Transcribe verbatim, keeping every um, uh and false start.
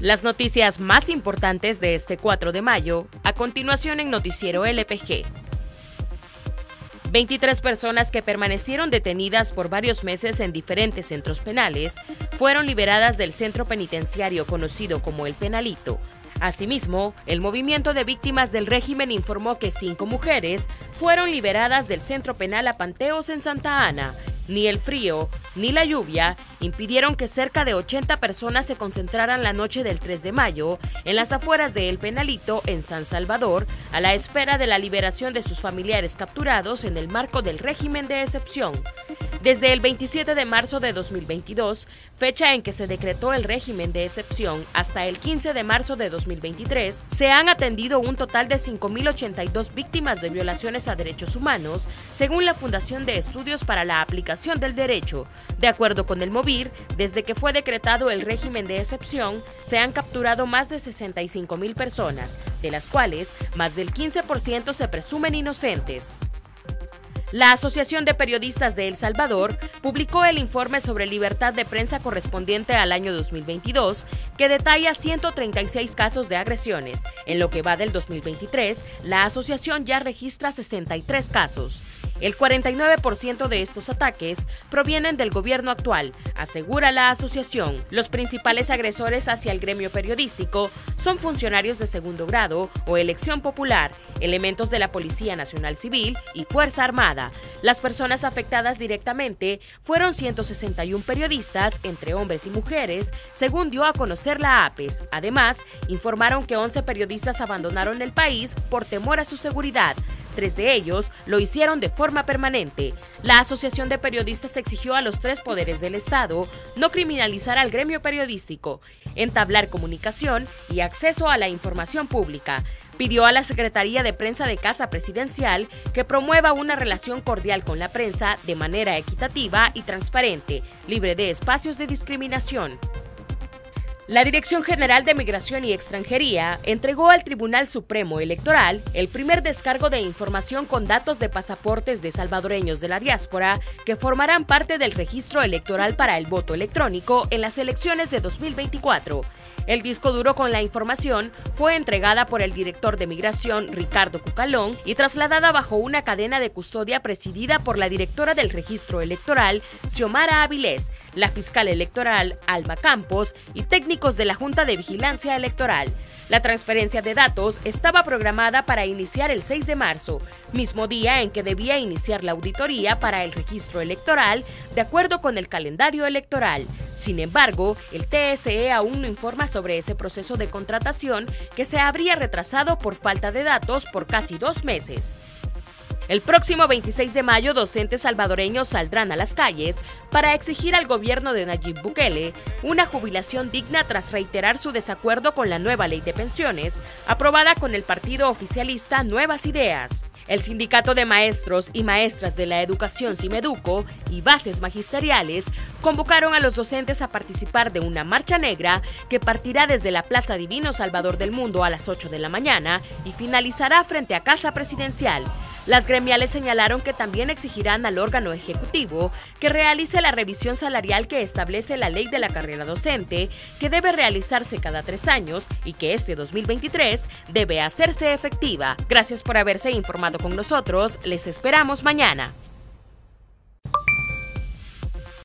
Las noticias más importantes de este cuatro de mayo, a continuación en Noticiero L P G. veintitrés personas que permanecieron detenidas por varios meses en diferentes centros penales fueron liberadas del centro penitenciario conocido como El Penalito. Asimismo, el Movimiento de Víctimas del Régimen informó que cinco mujeres fueron liberadas del centro penal Apanteos en Santa Ana. Ni el frío ni la lluvia impidieron que cerca de ochenta personas se concentraran la noche del tres de mayo en las afueras de El Penalito, en San Salvador, a la espera de la liberación de sus familiares capturados en el marco del régimen de excepción. Desde el veintisiete de marzo de dos mil veintidós, fecha en que se decretó el régimen de excepción, hasta el quince de marzo de dos mil veintitrés, se han atendido un total de cinco mil ochenta y dos víctimas de violaciones a derechos humanos, según la Fundación de Estudios para la Aplicación del Derecho. De acuerdo con el MOVIR, desde que fue decretado el régimen de excepción, se han capturado más de sesenta y cinco mil personas, de las cuales más del quince por ciento se presumen inocentes. La Asociación de Periodistas de El Salvador publicó el informe sobre libertad de prensa correspondiente al año dos mil veintidós, que detalla ciento treinta y seis casos de agresiones. En lo que va del dos mil veintitrés, la asociación ya registra sesenta y tres casos. El cuarenta y nueve por ciento de estos ataques provienen del gobierno actual, asegura la asociación. Los principales agresores hacia el gremio periodístico son funcionarios de segundo grado o elección popular, elementos de la Policía Nacional Civil y Fuerza Armada. Las personas afectadas directamente fueron ciento sesenta y uno periodistas, entre hombres y mujeres, según dio a conocer la APES. Además, informaron que once periodistas abandonaron el país por temor a su seguridad. Tres de ellos lo hicieron de forma permanente. La Asociación de Periodistas exigió a los tres poderes del Estado no criminalizar al gremio periodístico, entablar comunicación y acceso a la información pública. Pidió a la Secretaría de Prensa de Casa Presidencial que promueva una relación cordial con la prensa de manera equitativa y transparente, libre de espacios de discriminación. La Dirección General de Migración y Extranjería entregó al Tribunal Supremo Electoral el primer descargo de información con datos de pasaportes de salvadoreños de la diáspora que formarán parte del registro electoral para el voto electrónico en las elecciones de dos mil veinticuatro. El disco duro con la información fue entregada por el director de Migración, Ricardo Cucalón, y trasladada bajo una cadena de custodia presidida por la directora del registro electoral, Xiomara Avilés, la fiscal electoral, Alma Campos, y técnicos de la Junta de Vigilancia Electoral. La transferencia de datos estaba programada para iniciar el seis de marzo, mismo día en que debía iniciar la auditoría para el registro electoral, de acuerdo con el calendario electoral. Sin embargo, el T S E aún no informa sobre ese proceso de contratación, que se habría retrasado por falta de datos por casi dos meses. El próximo veintiséis de mayo, docentes salvadoreños saldrán a las calles para exigir al gobierno de Nayib Bukele una jubilación digna tras reiterar su desacuerdo con la nueva ley de pensiones, aprobada con el partido oficialista Nuevas Ideas. El Sindicato de Maestros y Maestras de la Educación Simeduco y Bases Magisteriales convocaron a los docentes a participar de una marcha negra que partirá desde la Plaza Divino Salvador del Mundo a las ocho de la mañana y finalizará frente a Casa Presidencial. Las gremiales señalaron que también exigirán al órgano ejecutivo que realice la revisión salarial que establece la ley de la carrera docente, que debe realizarse cada tres años y que este dos mil veintitrés debe hacerse efectiva. Gracias por haberse informado con nosotros. Les esperamos mañana.